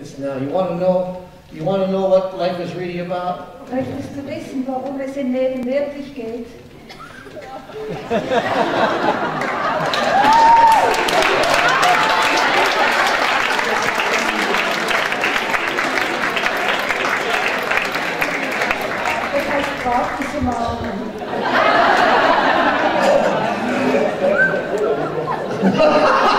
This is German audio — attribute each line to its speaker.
Speaker 1: this now. You want to know what life is really about?
Speaker 2: Möchtest du wissen, warum es im Leben wirklich geht? Das heißt, warte Sie mal.